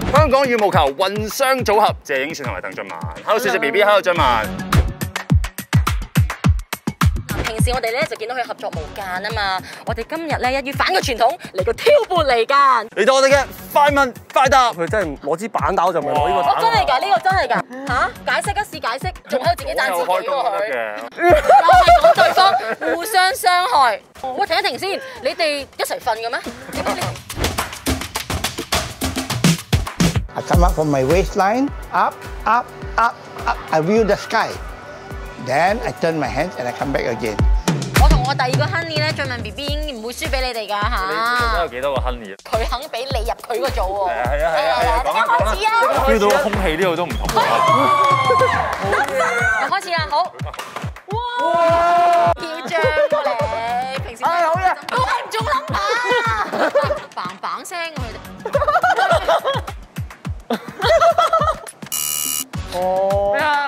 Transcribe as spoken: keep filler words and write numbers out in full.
香港羽毛球混雙組合謝影雪同埋鄧俊文。Hello， 小隻 B B，Hello， 俊文。 平時我哋咧就見到佢合作無間啊嘛，我哋今日咧一於反個傳統嚟個挑撥離間。 嚟到我哋嘅快問快答， 佢真係攞支板打，我就唔係攞呢個打。 哦，真係㗎，呢個真係㗎嚇！解釋一試解釋，仲喺度自己讚自己喎佢。又係講對方互相傷害。喂，停一停先，你哋一齊瞓嘅咩？點解你？ I come up from my waistline, up, up, up, up. I view the sky. Then I turn my hands and I come back again. 我同我第二個 honey 咧，俊文 B B 已經唔會輸俾你哋㗎嚇。 你有幾多個 honey 啊？ 佢肯俾你入佢個組喎。 係啊係啊係啊！ 大家開始啊 ！feel 到空氣呢度都唔同。 開始啦，好。哇！囂張喎你，平時係好嘢，都係唔中 number， 嘭嘭聲佢哋。哦。咩啊？